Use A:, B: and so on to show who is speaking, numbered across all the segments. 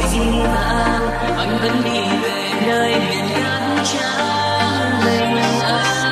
A: xin vàng anh vẫn đi về nơi miền cát trắng mênh mang.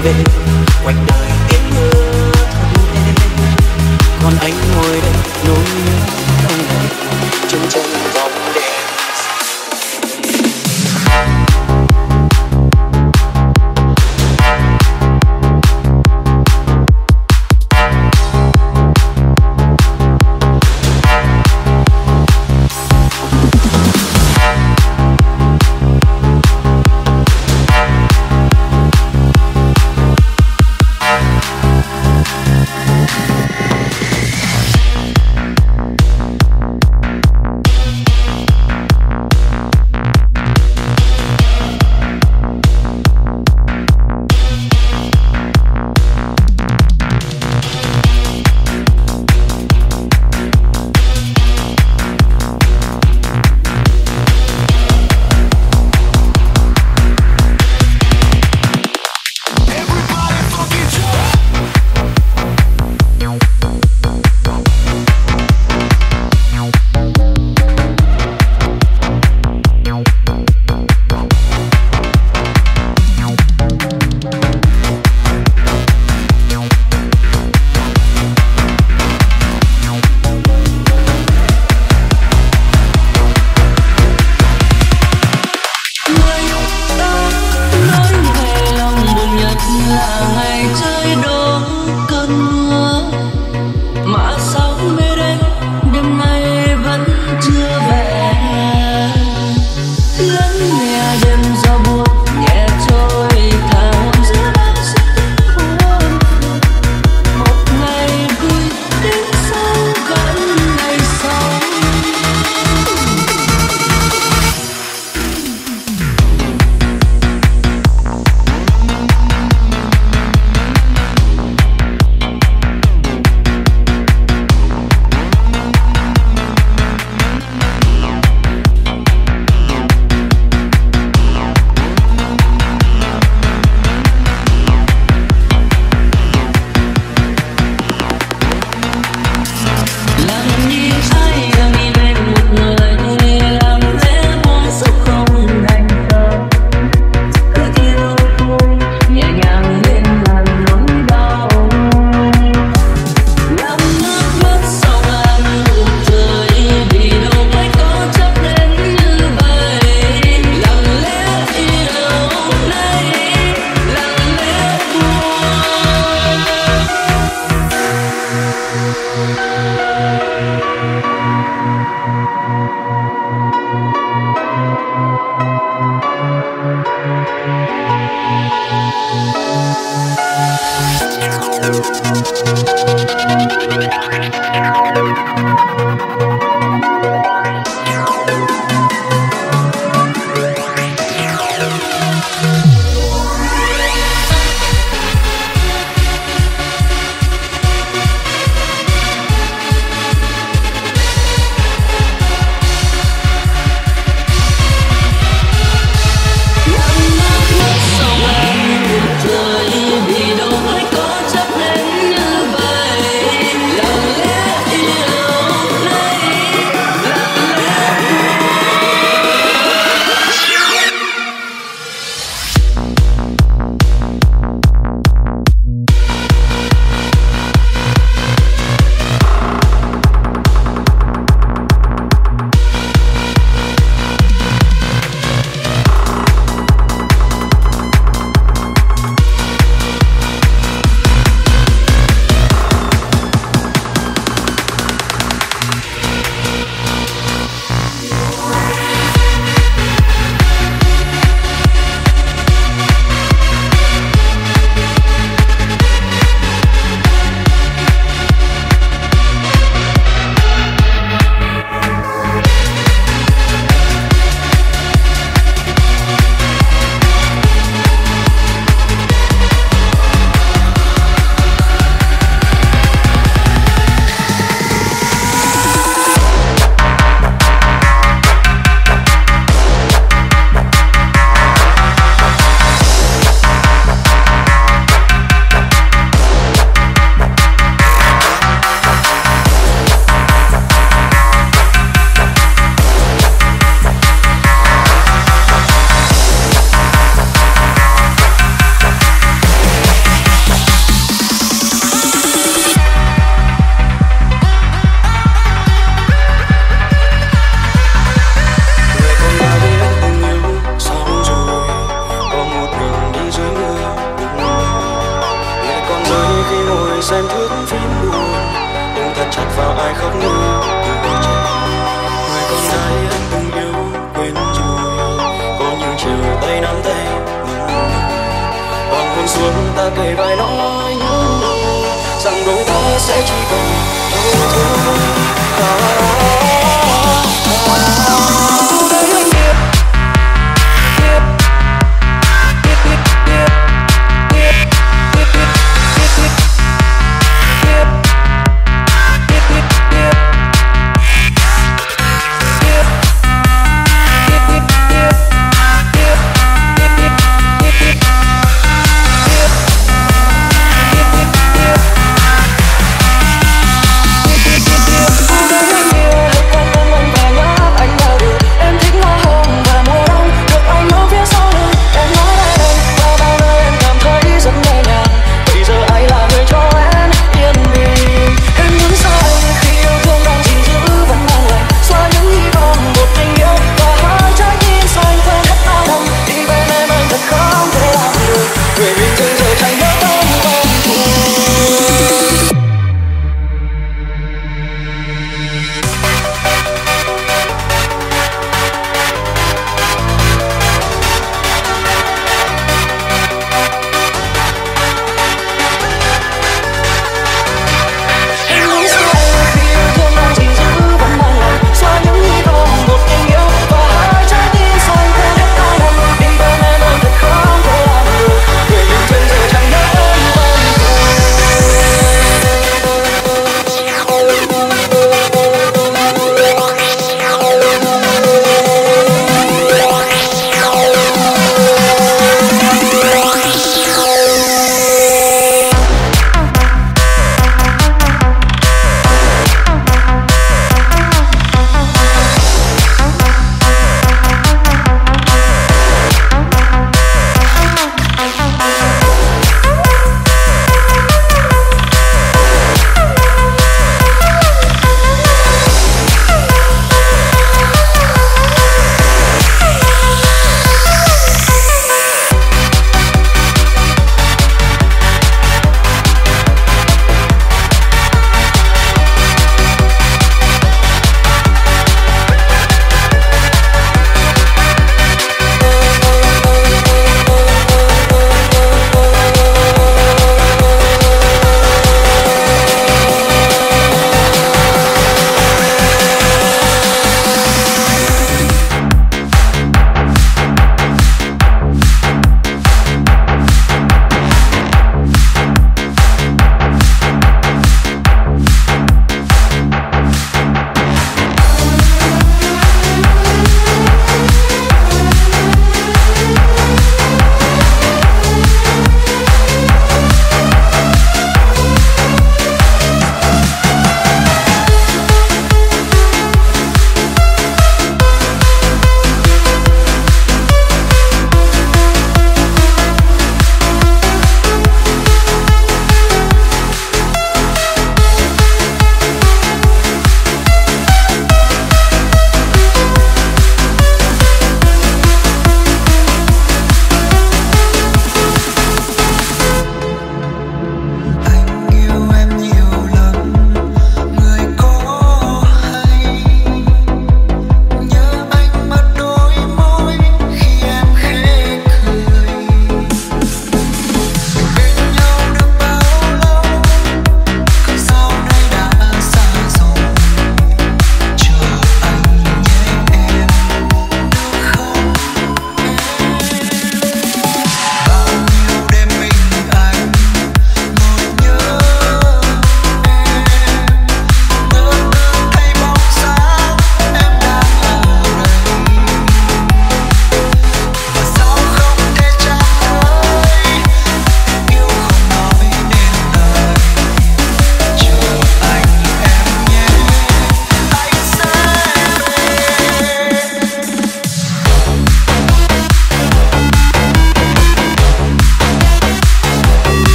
B: về quanh đời tiếng mưa thầm êm, còn anh ngồi đây nỗi nhớ đông đầy trong tranh vòng đèn. ngồi xem thước phim buồn, ôm thật chặt vào ai khóc như từ hồi trẻ. Người con gái anh từng yêu quên rồi, có những chiều tay nắm tay hoàng hôn xuống ta kề vai nói nhớ rằng đôi ta sẽ chỉ còn nhau thôi.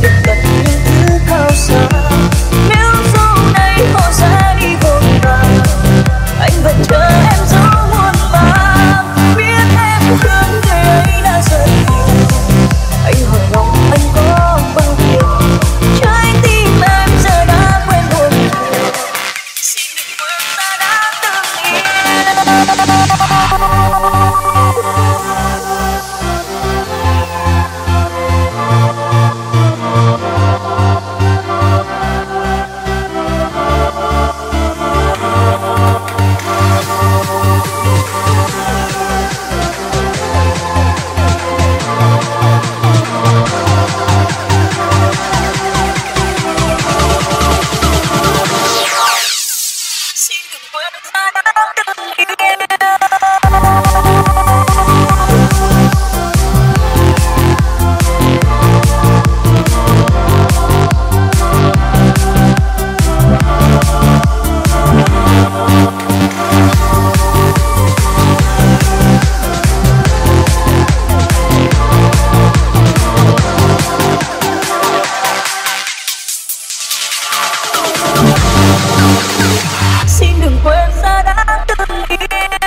A: gần những thứ cao xa. Nếu dẫu này họ ra đi vội vàng, anh vẫn chờ em dẫu muôn vàn. Biết em thương người ấy đã rất nhiều, anh hỏi lòng anh có bao nhiêu. Trái tim em giờ đã quên buồn nhiều, xin đừng quên ta đã từng yêu. Xin đừng quên ta đã từng yêu.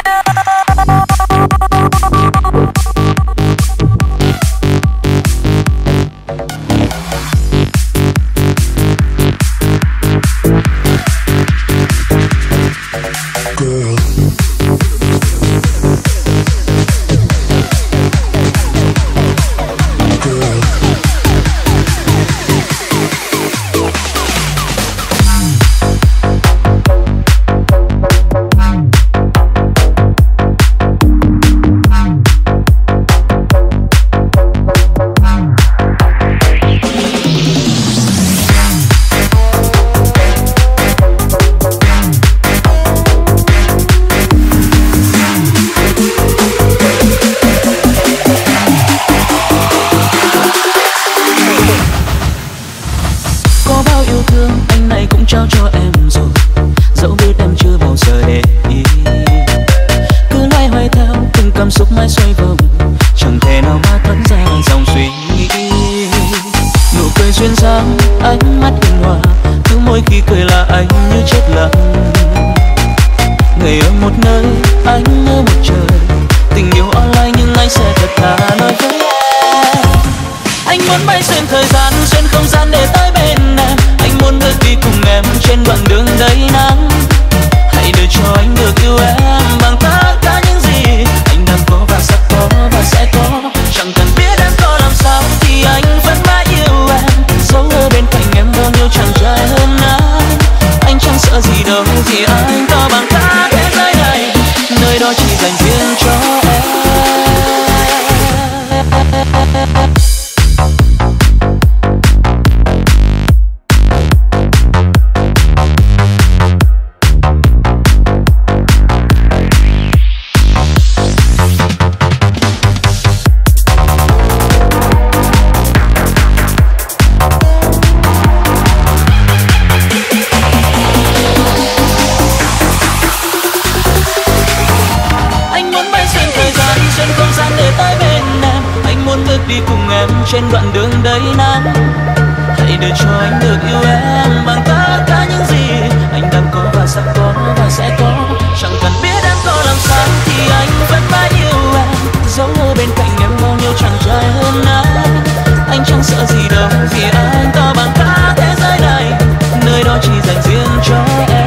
B: Trên đoạn đường đầy nắng, hãy để cho anh được yêu em bằng tất cả những gì anh đang có và sắp có và sẽ có. Chẳng cần biết em có làm sao thì anh vẫn mãi yêu em, dẫu ở bên cạnh em bao nhiêu chàng trai hơn anh chẳng sợ gì đâu vì anh to bằng cả thế giới này, nơi đó chỉ dành riêng cho em.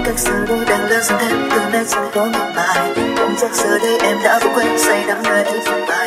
A: cách giờ đây đang lớn dần thêm từ nay chẳng có ngày mai. Cảm giác giờ đây em đã vô quên say đắm nơi ấy dòng bài.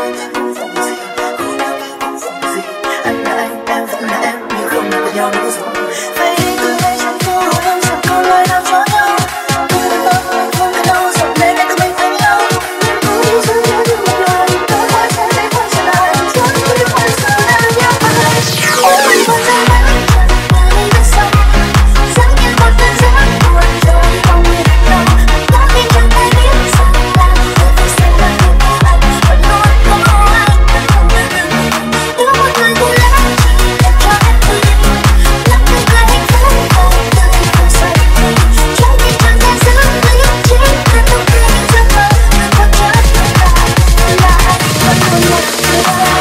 A: Anh là anh, em vẫn là em, nhưng không được với nhau nữa rồi. Vậy đi từ nay chẳng có hồi em chẳng có lời nào cho nhau. Từ lần đó mình không thể đâu dọn lên để tụi mình thành nhau. Cứ đi giữa nhau nhưng một lời tôi phải sẽ để quay trở lại. Chẳng có điều phải sợ em nhớ ai. Em vẫn sẽ mãi chẳng ai biết sao. Giống như một cơn gió buồn rồi không biết đâu. Có khi chẳng ai biết sao làm tôi phải xem lại người của anh. Vẫn luôn không có ai, vẫn không được được. Đưa một người cô lắm chỉ để cho em vui. Làm người cười hạnh phúc và tôi không say. Trong khi chẳng thể giữ lý trí và không thể giấc mơ. Đừng có chết là anh vẫn luôn một người anh.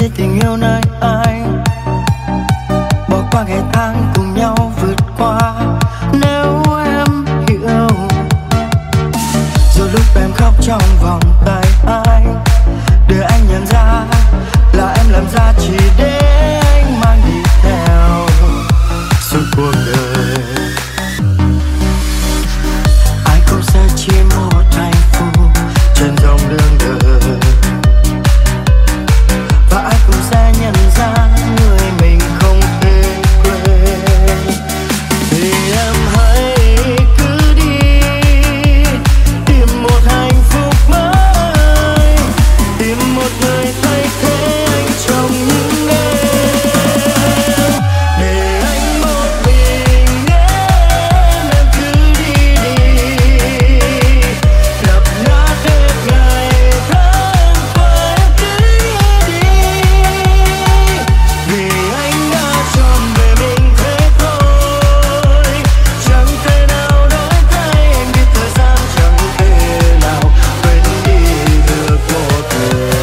C: để tình yêu nơi anh, bỏ qua ngày tháng cùng nhau vượt qua. Nếu em hiểu, rồi lúc em khóc trong vòng tay anh, để anh nhận ra là em làm ra chỉ để anh mang đi theo suốt cuộc đời. Ai cũng sẽ chỉ một hạnh phúc trên dòng đường đời, và ai cũng sẽ nhận ra người mình không thể quên. Thì em hãy cứ đi tìm một hạnh phúc mới, tìm một người thay thế anh trong những em, để anh một mình em cứ đi đi, đập nát hết ngày tháng qua em cứ đi, vì anh đã chọn về mình thế thôi. Chẳng thể nào đổi thay, anh biết thời gian chẳng thể nào quên đi được một người.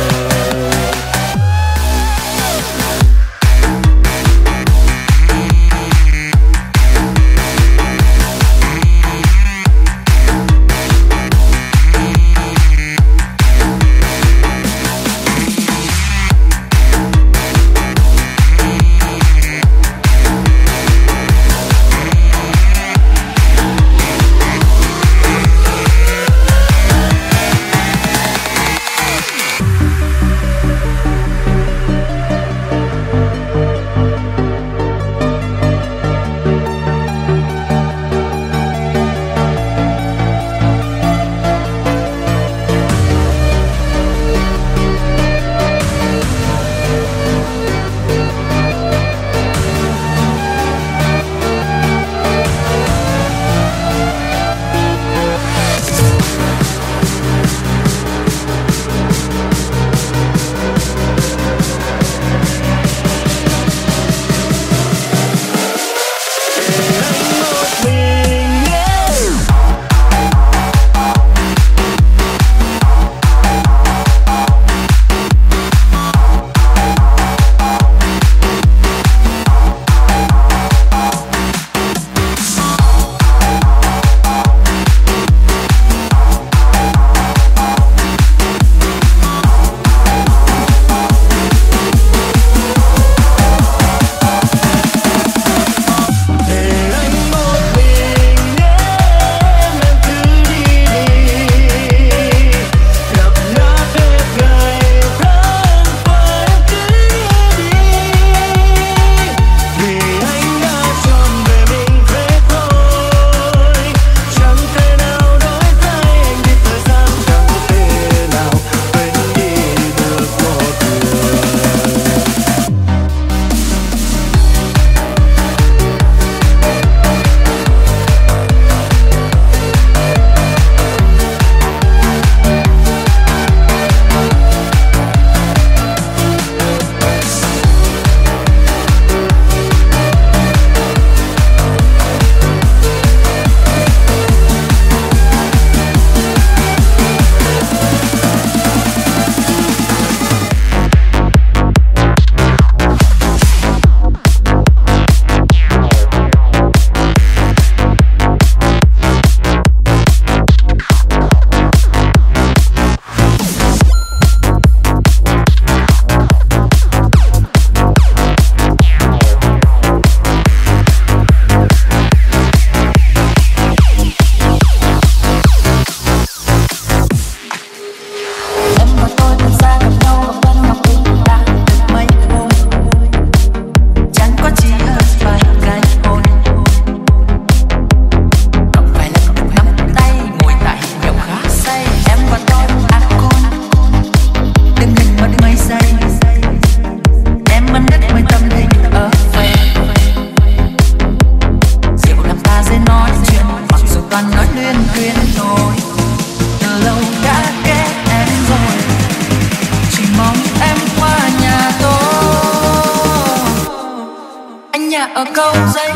A: ở câu giấy.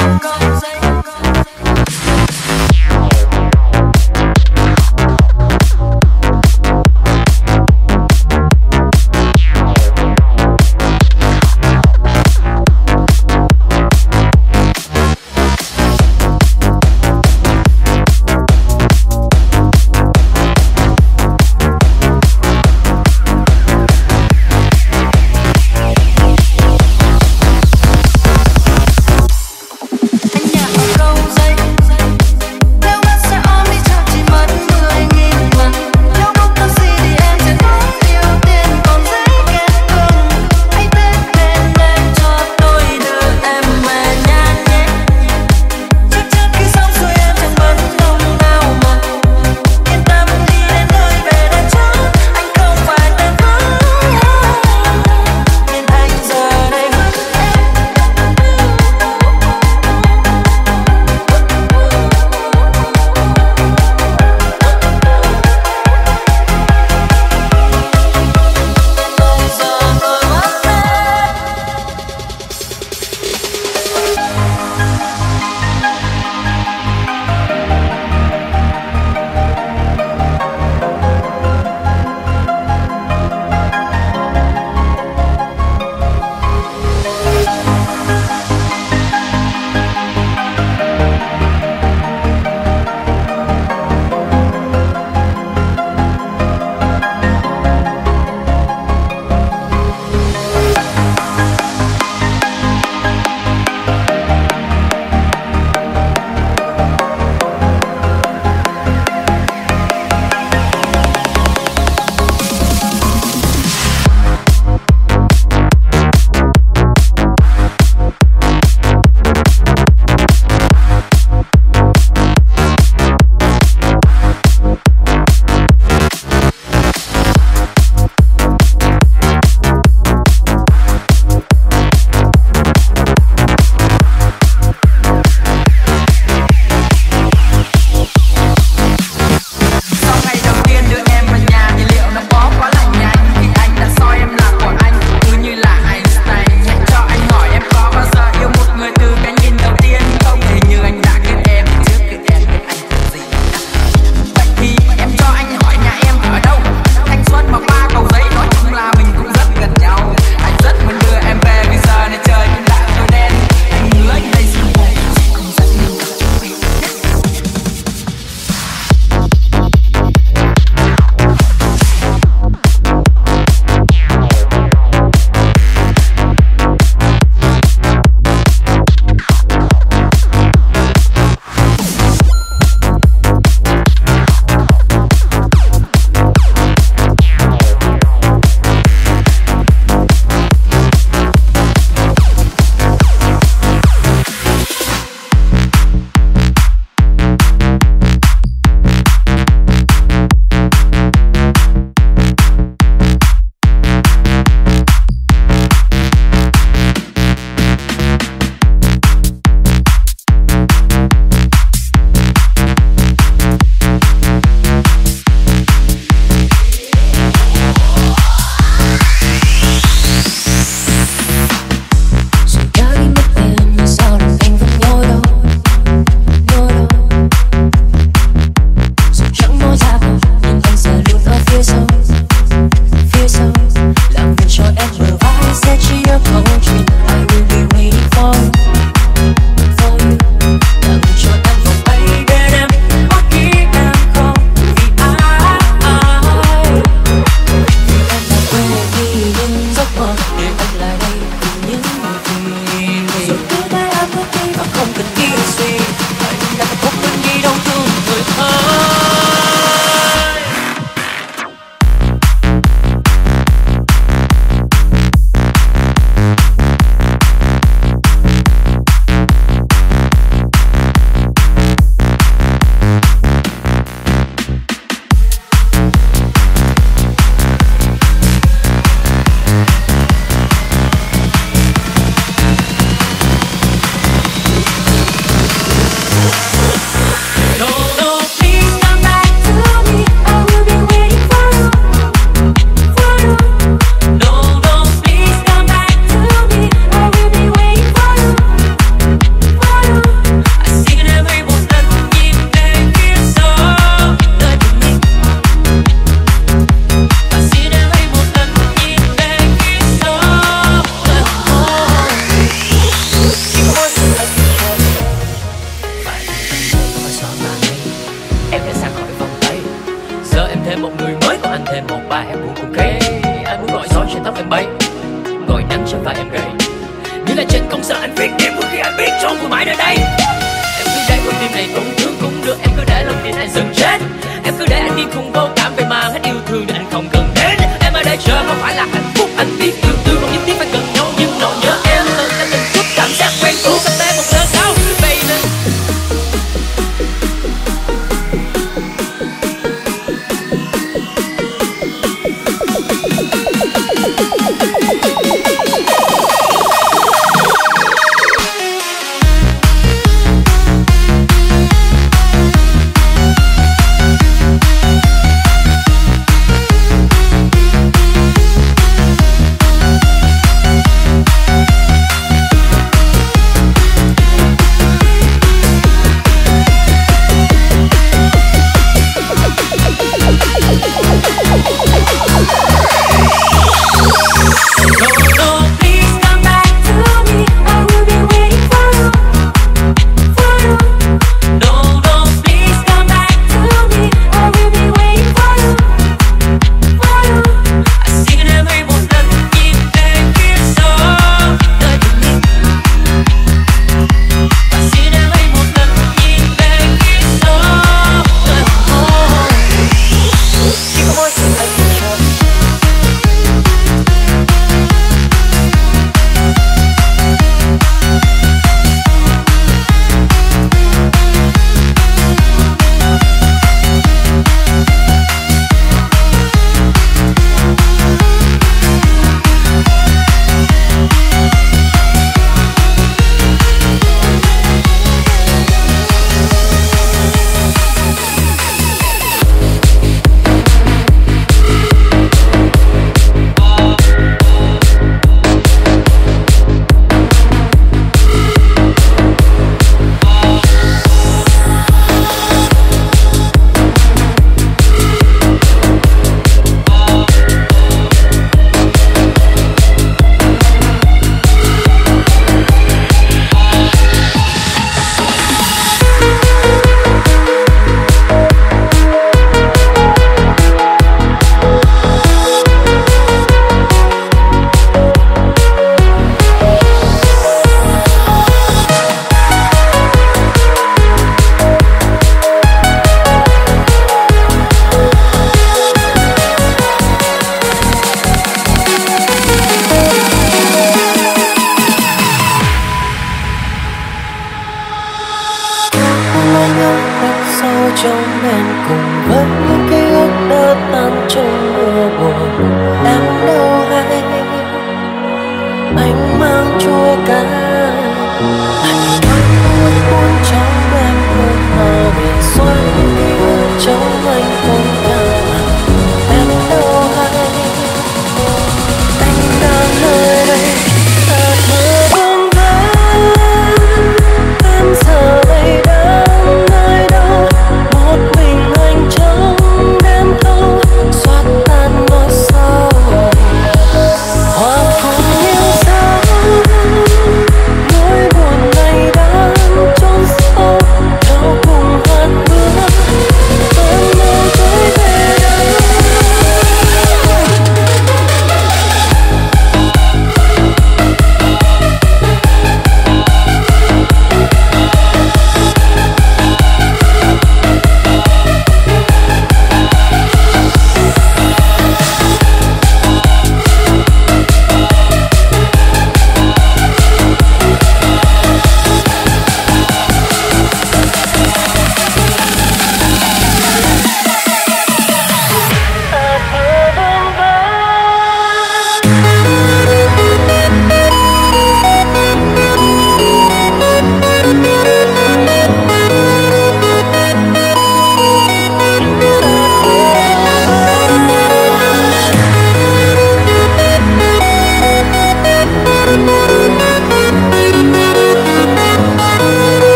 D: chẳng gầy. Như là trên công sở anh viết em vừa khi anh biết trốn của mãi nơi đây. Em cứ để con tim này tổn thương cũng được, em cứ để lòng tin anh dần chết. Em cứ để anh điên khùng vô cảm về mà hết yêu thương nên anh không cần đến. Em ở đây chờ không phải là hạnh phúc, anh biết yêu thương không nhất thiết phải cần nhau, nhưng nỗi nhớ em hơn đã từng chút cảm giác quen thuộc anh đây một lần đâu baby.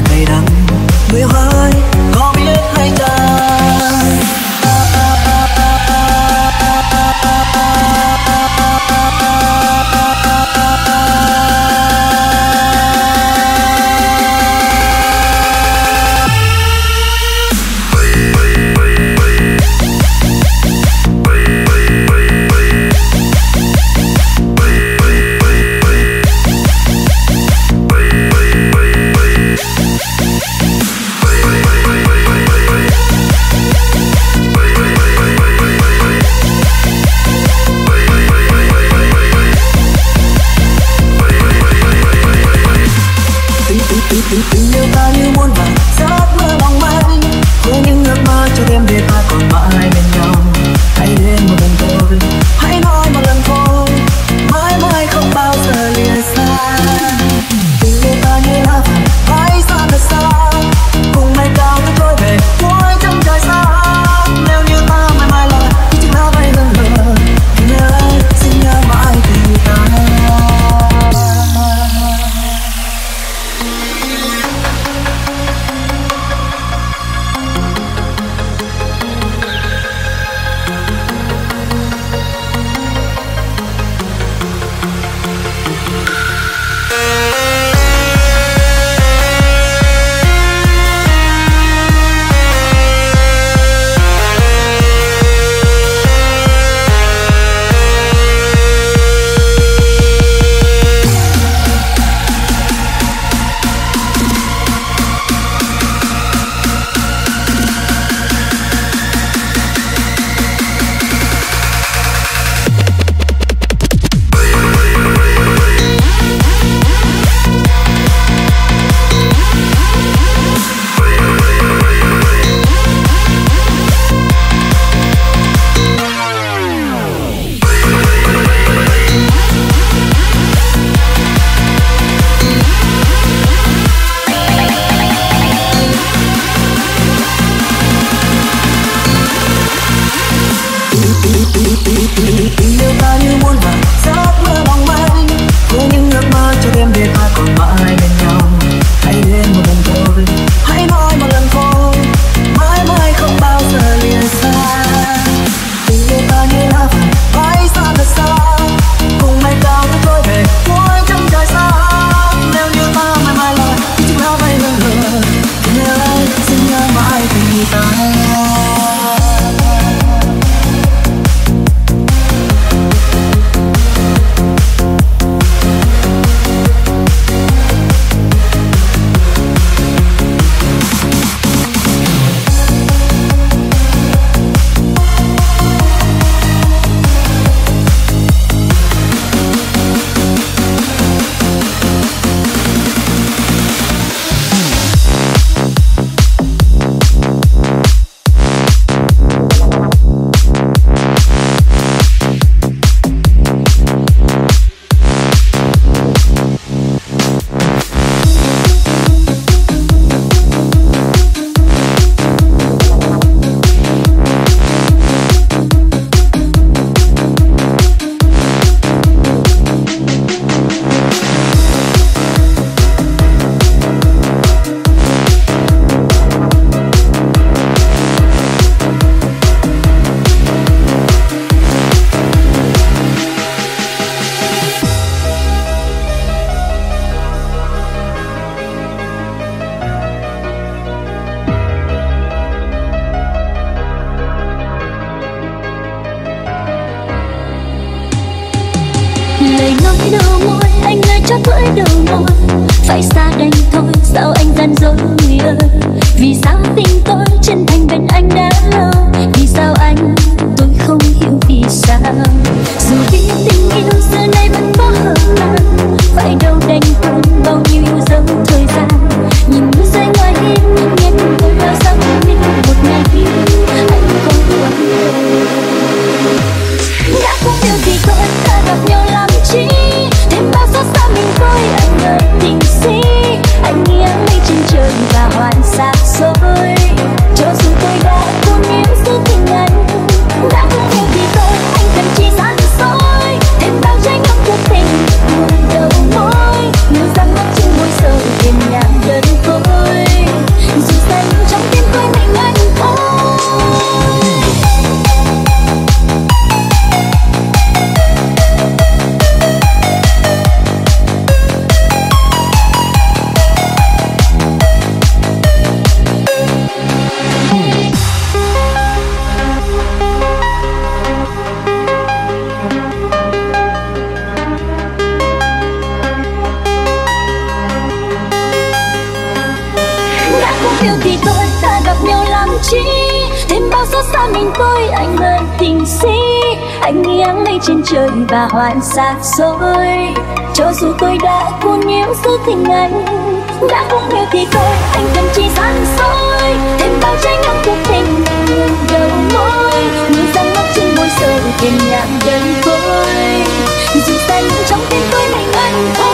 C: cay đắng. Người ơi có biết hay ta tình yêu ta như muôn vàn giấc mơ mong manh, với những ước mơ cho đêm để ta còn mãi bên nhau. Hãy đến một lần thôi, hãy nói một lần thôi, mãi mãi không bao giờ lìa xa. Tình yêu ta như lá vàng bay xa thật xa, cùng mây cao nước trôi về cuối chân trời xa. Nếu như ta mãi mãi là những chiếc lá bay lâng lờ, người ơi xin nhớ mãi tình ta. Tình yêu ta như muôn vàn giấc mơ mong manh, với những ước mơ cho đêm để ta còn mãi bên nhau. Hãy đến một lần thôi, hãy nói một lần thôi, mãi mãi không bao giờ lìa xa. Tình yêu ta như lá vàng bay xa thật xa, cùng mây cao nước trôi về cuối chân trời xa. Nếu như ta mãi mãi là những chiếc lá bay lâng lờ, người ơi xin nhớ mãi tình ta.
A: Lời nói đầu môi anh ơi chót vỡ đầu môi, phải xa đành thôi sao anh gian dối người ơi. Vì sao tình tôi chân thành bên anh đã lâu, vì sao anh tôi không hiểu vì sao. Dù biết tình yêu xưa nay vẫn có hơn mang, phải đâu đành quên bao nhiêu yêu dấu thời gian. Nhìn mưa rơi ngoài hiên nghe cùng tôi vào giấc mình một ngày kia anh không quên. Đã không điều gì quên ta gặp nhau làm chi, thêm bao xót xa mình coi anh ơi tình si. Anh nghĩ mấy trên trời và hoàn xa xôi, yêu thì thôi ta gặp nhau làm chi, thêm bao xót xa mình tôi anh ơi tình si. Anh nghiêng mây trên trời và hoàn xa xôi, cho dù tôi đã cuốn nhiễm sự tình anh, đã không yêu thì thôi anh cần chỉ san xôi, thêm bao trái ngang cuộc tình đường đầu môi, mưa răng mắt trên môi sờ thêm nhạc đơn côi, dù xanh trong tim tôi mình anh thôi.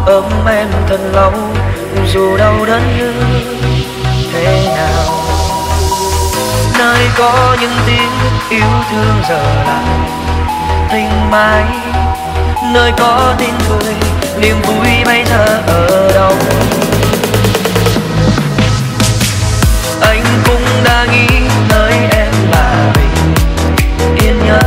C: ôm em thật lâu dù đau đớn như thế nào. Nơi có những tiếng yêu thương giờ lại tình mãi, nơi có tiếng cười niềm vui bây giờ ở đâu. Anh cũng đã nghĩ nơi em là bình yên nhất,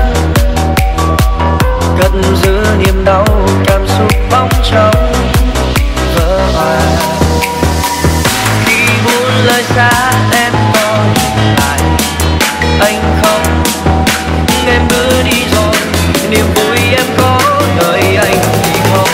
C: cất giữ niềm đau cảm xúc bóng trống vỡ hòa. Khi buồn lời xa em còn lại, anh không em cứ đi rồi, niềm vui em có đợi anh thì không.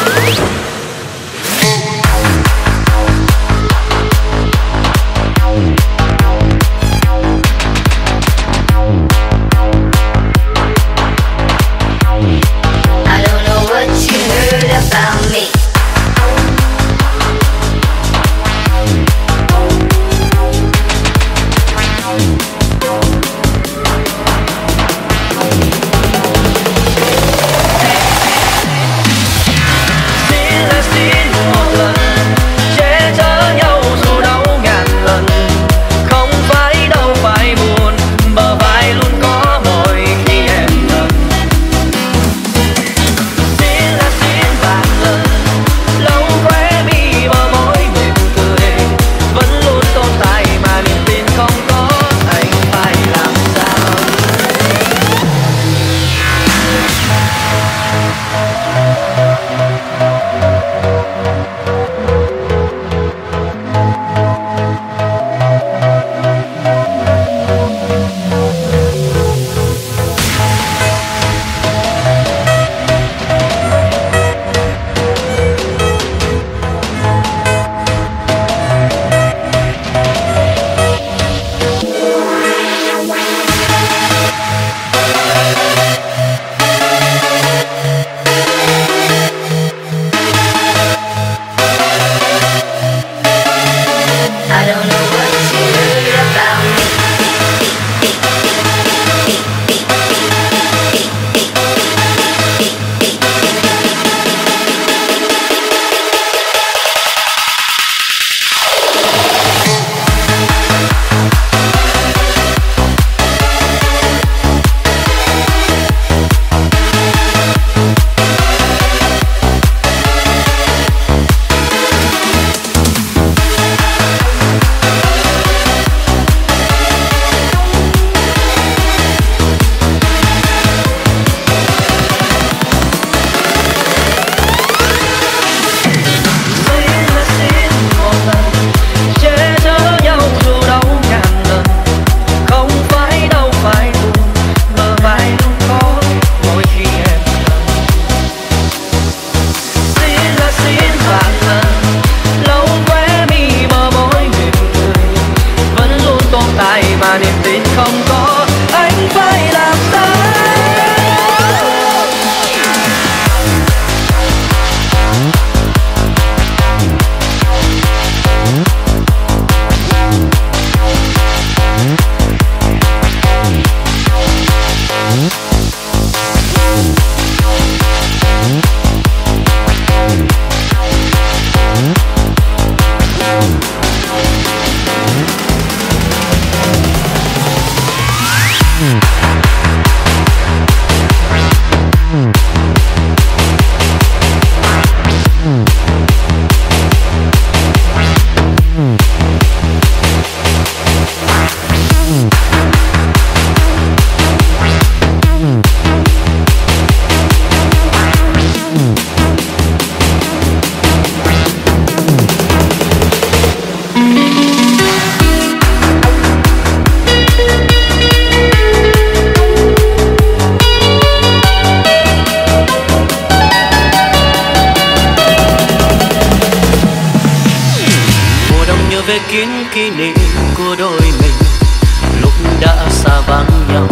B: về kiến kỷ niệm của đôi mình lúc đã xa vắng nhau.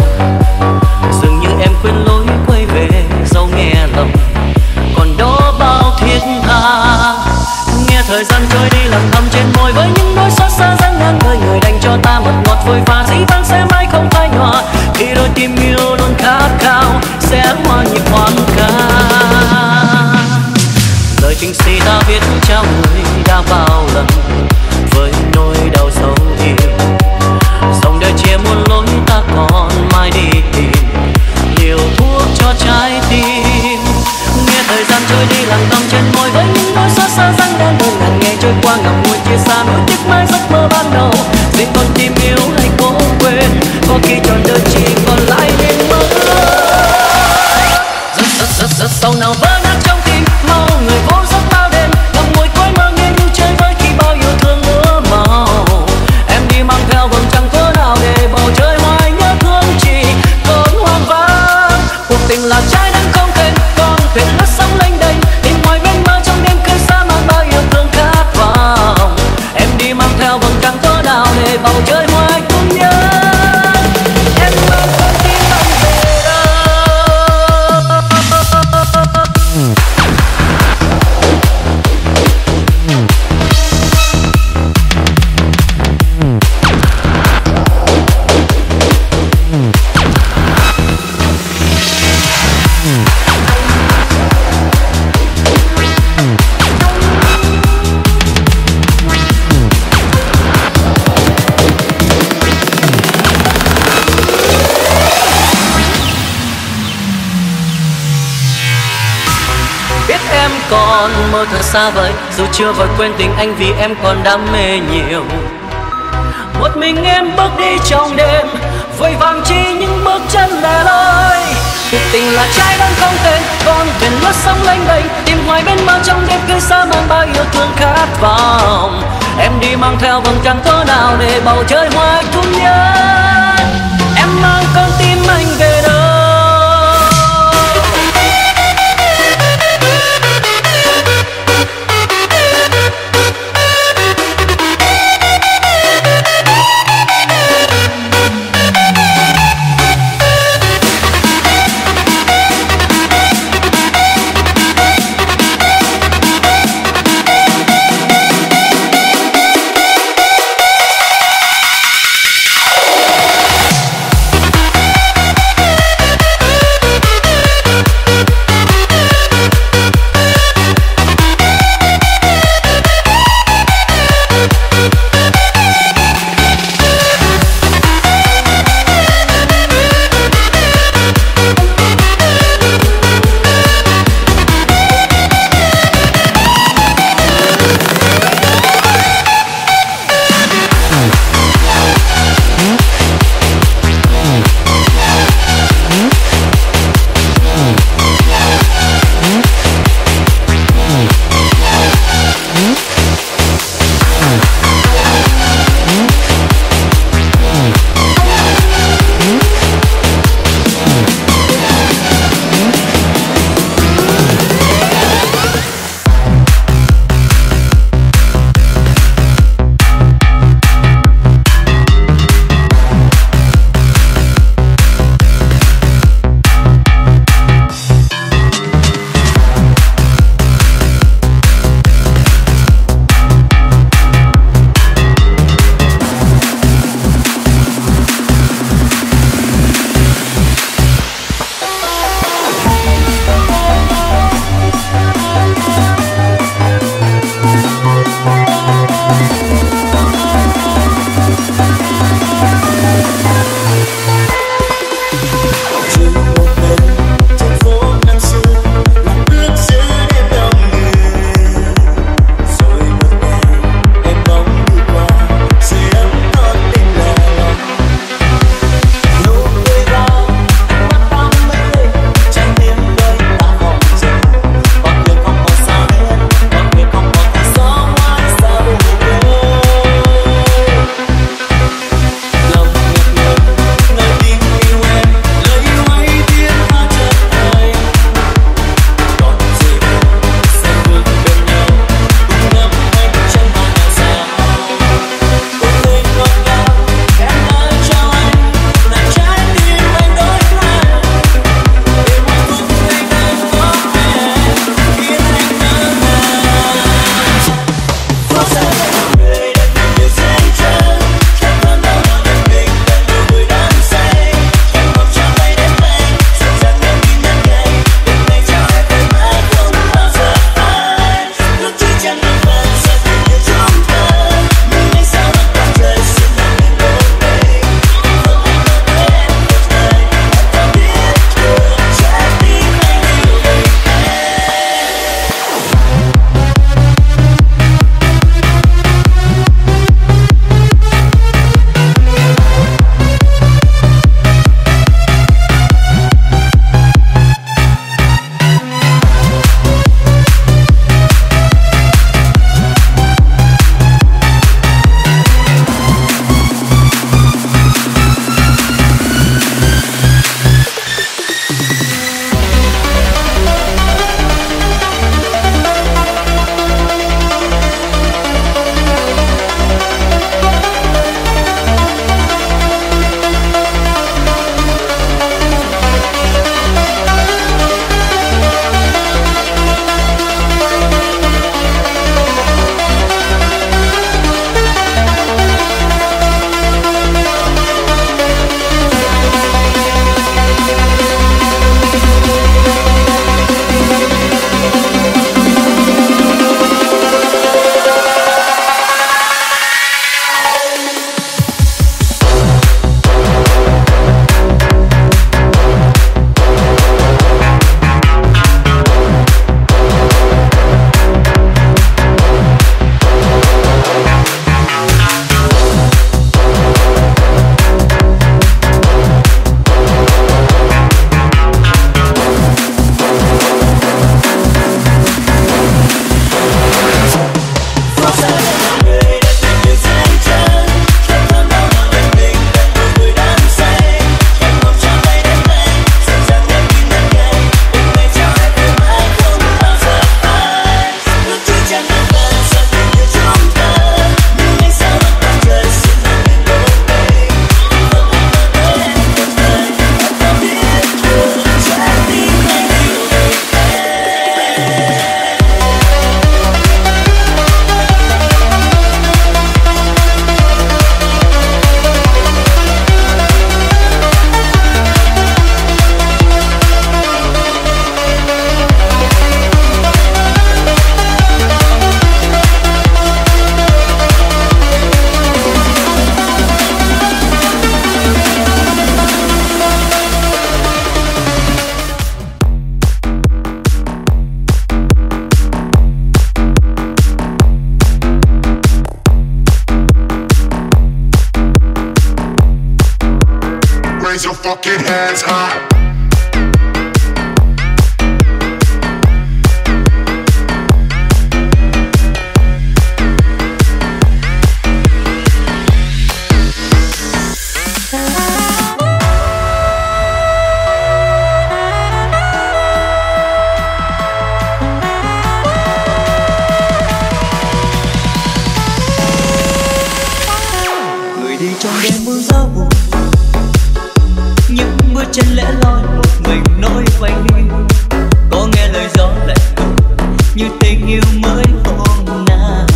B: Dường như em quên lối quay về dẫu nghe lầm còn đó bao thiết tha. Nghe thời gian trôi đi lặng thầm trên môi với những nỗi xót xa dang ngang ngời người dành cho ta mật ngọt vội pha dĩ vãng sẽ mãi không phai nhòa khi đôi tim yêu luôn khát khao sẽ hòa nhịp hoang ca. Lời kinh sĩ ta viết trao người đã bao lần với nỗi đau sâu yêu. Dòng đời chia muôn lối ta còn mãi đi tìm liều thuốc cho trái tim. Nghe thời gian trôi đi lặng thầm trên môi với những nỗi xót xa răng đen buồn ngàn ngày trôi qua ngậm ngùi chia xa nỗi tiếc mai giấc mơ ban đầu. Riêng con tim yêu hay cố quên, có khi trọn đời chỉ còn lại niềm mơ. Rất sâu nào vỡ nát trong tim, mau người vô giấc bao đêm ngậm ngùi cõi mơ nghe như chơi với khi bao yêu thương nữa màu. Em đi mang theo vầng trăng cỡ nào để bầu trời hoài nhớ thương chỉ còn hoang vắng. Cuộc tình là trái đất không tên, con thuyền lướt sóng lênh đênh tìm hoài bên bờ trong đêm khơi xa mang bao yêu thương khát vọng. Em đi mang theo vầng trăng cỡ nào để bầu trời hoài thương nhớ. Em mang con tim anh về đâu. Còn mơ thật xa vời, dù chưa vội quên tình anh vì em còn đam mê nhiều. Một mình em bước đi trong đêm, vội vàng chi những bước chân lẻ loi. Cuộc tình là trái đất không tên, con thuyền lướt sóng lênh đênh tìm hoài bên bờ trong đêm khơi xa mang bao yêu thương khát vọng. Em đi mang theo vầng trăng cỡ nào để bầu trời hoài thương nhớ. Em mang con tim anh về đâu.
E: get hands high.
B: Trong đêm mưa gió buồn, những bước chân lẻ loi một mình nỗi quanh đi. Có nghe lời gió lạnh lùng như tình yêu mới hôm nào.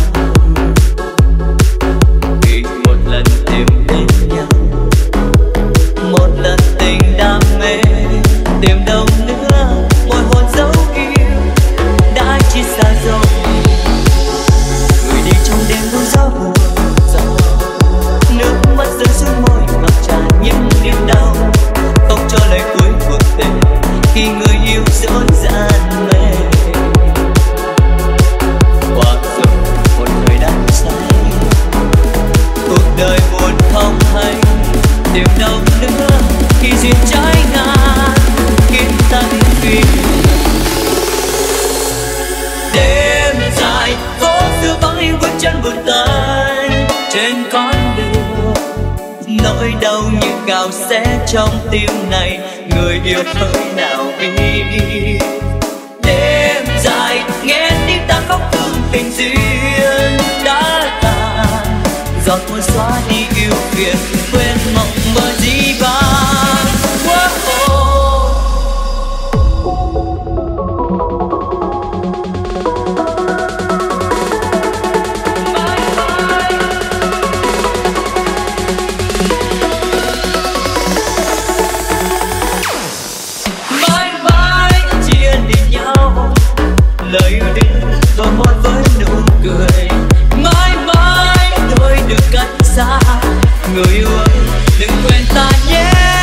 B: Vì một lần tìm đến nhau, một lần tình đam mê, tìm đâu nữa môi hôn dấu yêu đã chỉ xa rồi. Người đi trong đêm mưa gió buồn, nước mắt rơi xuống môi ngập tràn những niềm đau, không cho lời cuối cuộc tình khi người yêu dối gian mê. Qua rồi một người đang say, cuộc đời buồn không hay, tìm đâu nữa khi duyên trái ngang khiến ta đến vì đêm dài phố xưa vắng im bước chân buồn tàn trên con đường. Nỗi đau như cào xé trong tim này, người yêu hơi nào biết. Đêm dài nghe tim ta khóc thương tình duyên đã tàn, giọt mưa xóa đi yêu phiền, quên mộng mơ dĩ vãng. Lời yêu đến đôi môi với nụ cười, mãi mãi thôi đừng cách xa. Người yêu ơi đừng quên ta nhé.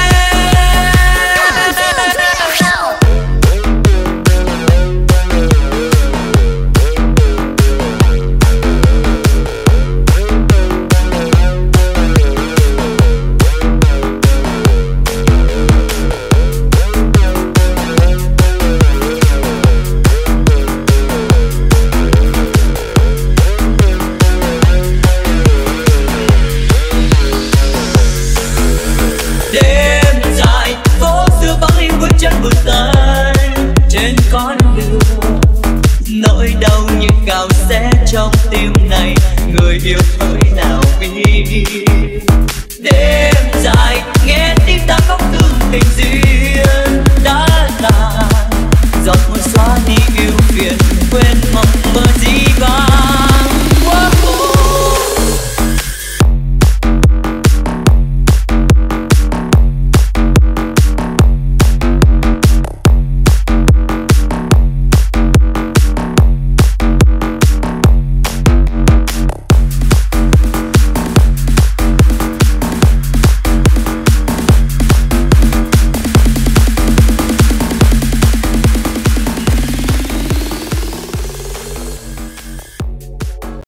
B: Nỗi đau như cào xé trong tim này, người yêu hơi nào biết. Đêm dài nghe tim ta khóc thương tình duyên